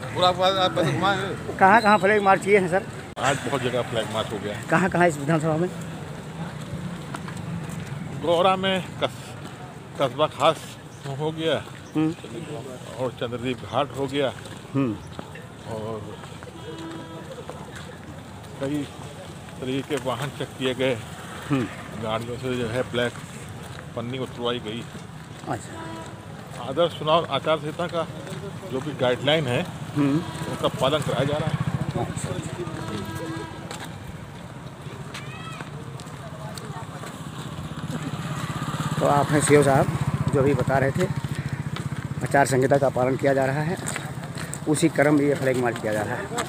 पूरा घुमाएंगे। कहाँ कहाँ फ्लैग मार्च किए हैं सर? आज बहुत जगह फ्लैग मार्च हो गया। कहाँ कहाँ इस विधानसभा में? गौरा में कस्बा खास हो गया और चंद्रदीप घाट हो गया और कई तरीके के वाहन चेक किए गए। गाड़ियों से जो है ब्लैक पन्नी उतरवाई गई। अच्छा। आदर्श चुनाव आचार संहिता का जो भी गाइडलाइन है उनका पालन कराया जा रहा है। तो आप हैं सीओ साहब जो भी बता रहे थे, आचार संहिता का पालन किया जा रहा है, उसी क्रम में ये फ्लैग मार्च किया जा रहा है।